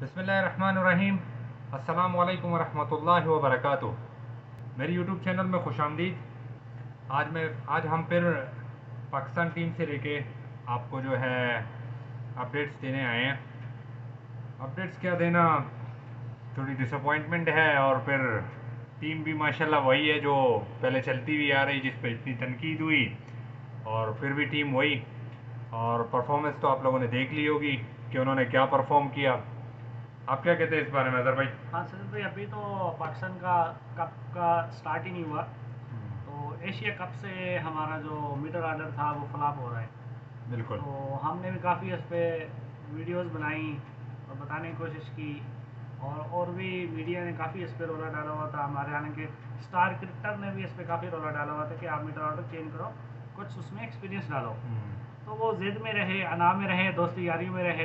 बिस्मिल्लाहिर्रहमानिर्रहीम। अस्सलाम वालेकुम वरहमतुल्लाहि वबरकातुह। मेरी यूट्यूब चैनल में खुशामदीद। आज हम फिर पाकिस्तान टीम से लेके आपको जो है अपडेट्स देने आए हैं। अपडेट्स क्या देना, थोड़ी डिसअपॉइंटमेंट है और फिर टीम भी माशाल्लाह वही है जो पहले चलती हुई आ रही, जिस पर इतनी तनकीद हुई और फिर भी टीम वही। और परफॉर्मेंस तो आप लोगों ने देख ली होगी कि उन्होंने क्या परफॉर्म किया। आप क्या कहते हैं इस बारे में अजहर भाई? हाँ सचिन भाई, अभी तो पाकिस्तान का कप का स्टार्ट ही नहीं हुआ, तो एशिया कप से हमारा जो मिडल ऑर्डर था वो फ्लॉप हो रहा है। बिल्कुल। तो हमने भी काफ़ी इस पर वीडियोस बनाई और बताने की कोशिश की, और भी मीडिया ने काफ़ी इस पर रोला डाला हुआ था। हमारे यहाँ के स्टार क्रिकेटर ने भी इस पर काफ़ी रोला डाला हुआ था कि आप मिडल ऑर्डर चेंज करो, कुछ उसमें एक्सपीरियंस डालो। तो वो जिद में रहे, अना में रहे, दोस्ती यारी में रहे,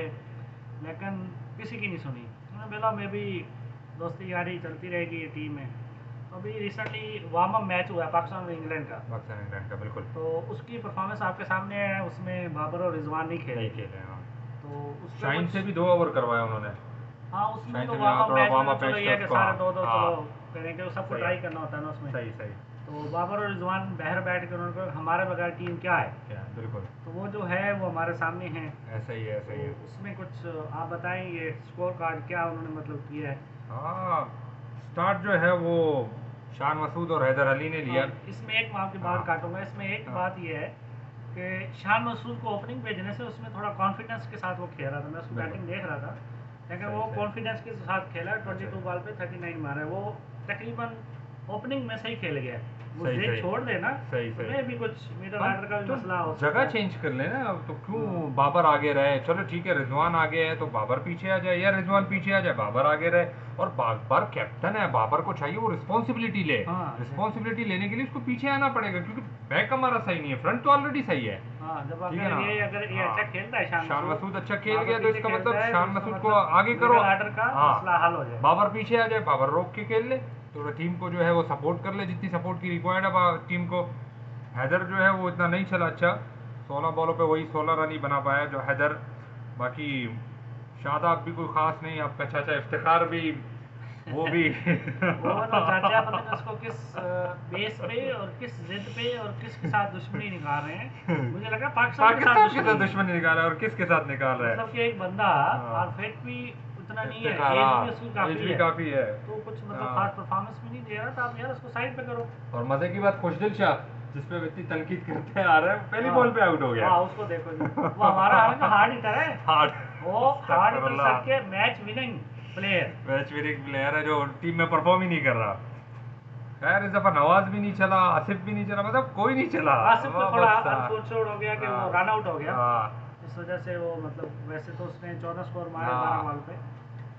लेकिन किसी की नहीं सुनी। उन्होंने बोला मैं भी दोस्ती यारी चलती रहेगी ये टीम में। तो अभी रिसेंटली वार्म अप मैच हुआ है पाकिस्तान और इंग्लैंड का, बिल्कुल। तो उसकी परफॉर्मेंस आपके सामने है। उसमें बाबर और रिजवान नहीं खेले। हाँ। तो उस शाइन से भी 2 ओवर करवाया उन्होंने। हाँ, उसमें शाइन तो से भी वार्म अप थोड़ा मैच वार्म में अप चलो मैच ये था है कि उसको। सारे दो हाँ, चलो करेंगे, सबको सही ट्राई है। करना होता है ना उसमें। सही। तो बाबर और रिजवान बहर बैठ के उन्होंने कहा हमारे बगैर टीम क्या है। बिल्कुल तो वो जो है वो हमारे सामने है। ऐसा ही है, ऐसा ही है। तो उसमें कुछ आप बताएं, ये स्कोर कार्ड क्या उन्होंने मतलब किया है। हाँ, स्टार्ट जो है वो शान मसूद और हैदर अली ने लिया। इसमें एक मैं आपकी बात हाँ। काटूंगा। इसमें एक हाँ। बात ये है कि शान मसूद को ओपनिंग भेजने से उसमें थोड़ा कॉन्फिडेंस के साथ वो खेल रहा था। मैं उसकी बिल्कुल। बैटिंग देख रहा था, लेकिन सही, वो सही। कॉन्फिडेंस के साथ खेला। अच्छा। 22 बॉल पे 39 मारा है। वो तकरीबन ओपनिंग में सही खेल गया। वो सही, जेब सही। छोड़ देना सही, तो सही। मैं भी कुछ मिडल हाँ, ऑर्डर का भी तो मसला हो सकता जगह है। चेंज कर लेना। अब तो क्यों हाँ। बाबर आगे रहे? चलो ठीक है, रिजवान आगे है तो बाबर पीछे आ जाए, या रिजवान पीछे आ जाए बाबर आगे रहे। और बाबर कैप्टन है, बाबर को चाहिए वो रिस्पॉन्सिबिलिटी ले। हाँ, रिस्पॉन्सिबिलिटी लेने के लिए उसको पीछे आना पड़ेगा, क्योंकि बैक हमारा सही नहीं है, फ्रंट तो ऑलरेडी सही है। हाँ, जब ठीक है ना? अगर ये हाँ। अच्छा खेलता है शान मसूद अच्छा खेल बाबर गया तो पीछे इसका खेलता मतलब है, तो शान इसका मसूद को मतलब आगे करो। मिडल ऑर्डर का हाँ, मसला हल हो जाए। बाबर पीछे आ जाए, बाबर रोक के खेल ले, तो टीम को जो है वो सपोर्ट कर ले जितनी सपोर्ट की रिक्वायर्ड है टीम को। हैदर जो है वो इतना नहीं चला अच्छा, 16 बॉलों पे वही 16 रन ही बना पाया जो हैदर। बाकी शादाब भी कोई खास नहीं, आपका चाचा इफ्तिखार भी वो भी वो तो चाचा पता नहीं उसको किस बेस पे और किस जिद पे और किसके साथ दुश्मनी निकाल रहे हैं। मुझे लगा पाकिस्तान के पाकिस्तान के साथ साथ दुश्मनी निकाल रहा है, और किसके साथ निकाल रहा है? मतलब कि एक बंदा हाँ। और फिट भी उतना नहीं है, इफ्तिखार, एज हाँ, भी उसकी एज भी काफी है। तो कुछ मतलब हाँ। खास परफॉर्मेंस भी नहीं दे रहा था। आप यार उसको साइड पे करो। और मजे की बात, खुशदिल शाह जिस पे इतनी तनकीद करते आ रहे हैं, पहली हाँ। बॉल पे आउट हो गया। हाँ, उसको देखो जी, वो हमारा हमें हार्ड हिटर है। हार्ड वो हार्ड हिटर सबके मैच विनिंग प्लेयर है जो टीम में परफॉर्म ही नहीं कर रहा। खैर, इस दफा नवाज भी नहीं चला, आसिफ भी नहीं चला, मतलब कोई नहीं चला। आसिफ को थोड़ा बस, अनफॉर्चुनेट हो गया कि वो रन आउट हो गया। हाँ। इस वजह से वो मतलब वैसे तो उसने 14 स्कोर मारे हाँ। 12 बॉल पे।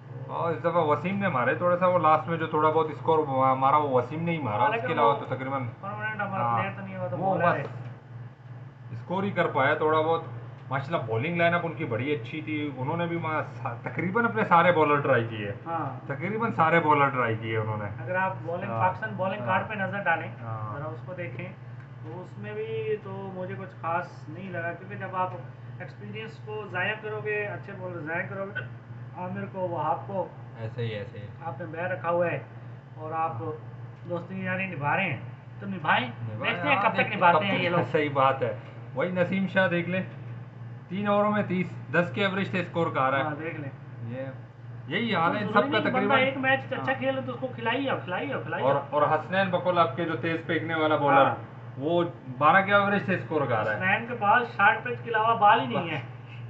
और इस दफा वसीम ने मारे थोड़ा सा, वो लास्ट में जो थोड़ा बहुत स्कोर मारा वो वसीम ने ही मारा, उसके अलावा तो तकरीबन परमानेंट हमारा हाँ, प्लेयर तो नहीं हुआ, तो वो बॉलर है। बस स्कोर ही कर पाया थोड़ा बहुत। माशाल्लाह बॉलिंग लाइनअप उनकी बड़ी अच्छी थी, उन्होंने भी तकरीबन अपने सारे बॉलर ट्राई किए। हाँ, तकरीबन सारे बॉलर ट्राई किए उन्होंने। अगर आप बॉलिंग हाँ। पाकिस्तान बॉलिंग हाँ। कार्ड पे नजर डालें, हाँ। जरा उसको देखें, तो उसमें भी तो मुझे कुछ खास नहीं लगा। क्योंकि जब आप एक्सपीरियंस को ज़ाया करोगे, अच्छे बॉलर ज़ाया करोगे, आमिर को, वहाब को ऐसे ही आपने बैर रखा हुआ है और आप दोस्ती यानी निभा रहे हैं, तो निभाएं। देखते हैं कब तक निभाते हैं ये लोग। सही बात है। वही नसीम शाह देख ले, 3 ओवरों में 30, 10 के एवरेज से स्कोर कर रहा हाँ, है। देख लें। ये यही हाल है इन जरूरी सबका नहीं कि बंदा तकरीबन। एक मैच अच्छा हाँ। खेले तो उसको खिलाइए। और हसनैन बकुल आपके जो तेज फेंकने वाला बॉलर, हाँ। वो 12 के एवरेज से स्कोर कर रहा है। स्नैन के पास शॉर्ट पिच के अलावा बॉल ही नहीं है।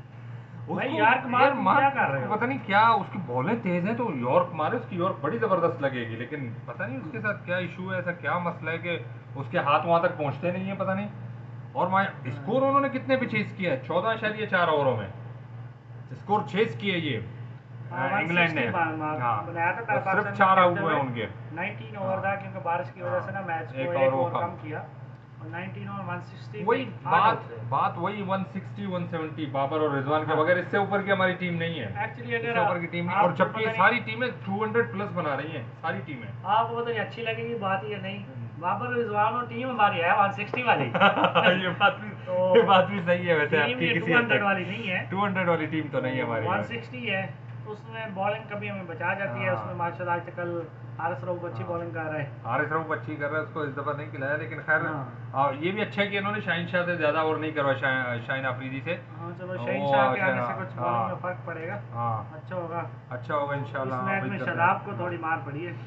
भाई उसको यार्क मार, तुम क्या कर रहे हो? पता नहीं क्या उसकी बॉलें तेज हैं, तो यॉर्क मारे, उसकी यॉर्क बड़ी जबरदस्त लगेगी, लेकिन पता नहीं उसके साथ क्या इशू है, ऐसा क्या मसला है कि उसके हाथ वहां तक पहुंचते नहीं है, पता नहीं। और स्कोर उन्होंने कितने पे चेज किया है? 14.4 ओवरों में स्कोर चेज किए ये इंग्लैंड ने। हाँ, बनाया था और सिर्फ पाकिस्तान 4 ने आउट खेलते हुए हुए। उनके। 19 ओवर था, क्योंकि बारिश की वजह से ना मैच को एक एक और वो ओवर कम किया, और 19 और 160 वही में 8 आउट थे। बात वही 160 170 बाबर और रिजवान के हाँ। बगैर इससे ऊपर की हमारी टीम नहीं है। एक्चुअली अगर इससे ऊपर की टीम नहीं, और आपको जबकि ये पता नहीं- सारी टीमें 200 प्लस बना रही हैं, सारी टीमें। आपको पता नहीं अच्छी लगेगी बात या नहीं, बाबर रिजवान और टीम हमारी है 160 वाली। ये बात भी सही है वैसे टीम आपकी, ये किसी 200 वाली नहीं है, 200 वाली टीम तो नहीं है हमारी। 160 है। उसमें बॉलिंग कभी हमें बचा जाती है। हाँ। उसमें माशाल्लाह आज कल हारिस रऊफ अच्छी हाँ। बॉलिंग कर रहा है। हारिस रऊफ अच्छी कर रहा है, उसको इस दफ़ा नहीं खिलाया, लेकिन खैर हाँ। ये भी अच्छा है कि इन्होंने शाहीन शाह से ज़्यादा ओवर नहीं करवाया, शाहीन अफरीदी से। हाँ चलो वो शहीन शाह के आने से हाँ, कुछ बॉलिंग में फ़र्क पड़ेगा, हाँ, अच्छा होगा। अच्छा होगा इस इंशाल्लाह। हाँ, मैच उम्मीद में करते शादाब को हैं। थोड़ी मार पड़ी है।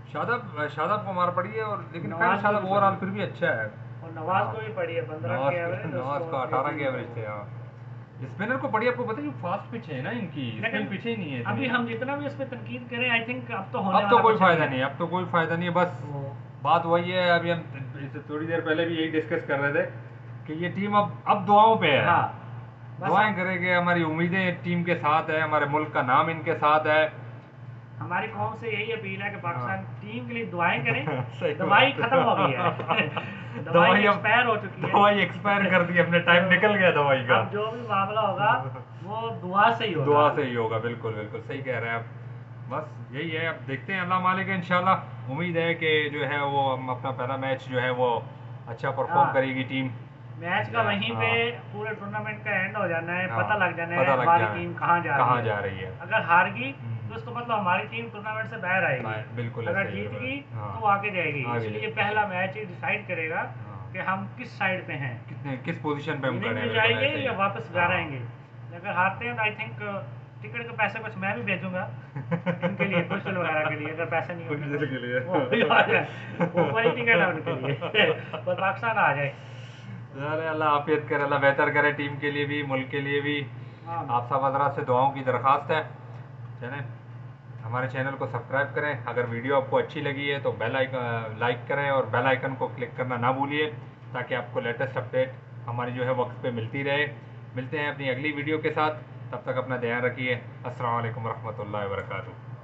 शादाब को मार पड़ी है, और लेकिन खैर नवाज को शादाब भी ओवरऑल पड़ी फिर भी अच्छा है। और नवाज हाँ, को भी पड़ी है 15 नवाज के एवरेज, नवाज का 18 के एवरेज थे। हाँ, स्पिनर को पड़ी, आपको पता है फास्ट पिच है ना इनकी, लेकिन स्पिन पिच ही नहीं है इतनी अभी ना। हम जितना भी इस पे तनकीद करें, आई थिंक अब तो होने अब तो वाला कोई कुछ फायदा है। नहीं है, अब तो कोई फायदा नहीं है। बस वो बात वही है, अभी हम इससे थोड़ी देर पहले भी यही डिस्कस कर रहे थे कि ये टीम अब दुआओं पे है। हाँ बस दुआएं करेंगे, हमारी उम्मीदें टीम के साथ है, हमारे मुल्क का नाम इनके साथ है। हमारी कौम से यही अपील है कि पाकिस्तान हाँ। टीम के लिए दुआएं करें। सही दवाई बात। खत्म हो गई है दवाई अब एक्सपायर हो चुकी है। दवाई एक्सपायर कर दी हमने, टाइम तो निकल गया दवाई का। अब जो भी मामला होगा वो दुआ से ही होगा। दुआ से ही होगा, बिल्कुल बिल्कुल सही कह रहे हैं आप। बस यही है, अब देखते हैं, अल्लाह मालिक है, इंशाल्लाह उम्मीद है कि जो है वो हम अपना पहला मैच जो है वो अच्छा परफॉर्म हाँ। करेगी टीम। मैच का वहीं पे हाँ। पूरे टूर्नामेंट का एंड हो जाना है, हाँ, पता लग जाना है पता लग हमारी जाना है टीम कहाँ जा रही है। अगर हार गई हम्म। तो इसका मतलब हमारी टीम टूर्नामेंट से बाहर आएगी। बिल्कुल अगर ऐसे ही जीत है। गई हाँ। तो आगे जाएगी। आगे इसलिए जाएगी। पहला मैच ही डिसाइड करेगा हाँ। कि हम किस साइड पे हैं, किस पोजीशन पे हम विनिंग खड़े हैं, में बिल्कुल जाएंगे ऐसे ही। या वापस घर हाँ। आएंगे। अगर हारते हैं तो आई थिंक टिकट के पैसे कुछ मैं भी भेजूंगा इनके लिए, कुशल वगैरह के लिए, अगर पैसे नहीं होंगे कुशल के लिए। वो भी आ जाए, वो बड़ी टिकट है उनके लिए बस पाकिस्तान आ जाए। अरे अल्लाह आफियत करे, अल्लाह बेहतर करे टीम के लिए भी, मुल्क के लिए भी। हाँ आप सब हजरात से दुआओं की दरख्वास्त है। चलें, हमारे चैनल को सब्सक्राइब करें। अगर वीडियो आपको अच्छी लगी है तो बेल आइकन लाइक करें और बेल आइकन को क्लिक करना ना भूलिए, ताकि आपको लेटेस्ट अपडेट हमारी जो है वक्त पे मिलती रहे। मिलते हैं अपनी अगली वीडियो के साथ, तब तक अपना ध्यान रखिए। अस्सलाम वालेकुम रहमतुल्लाहि व बरकातुहू।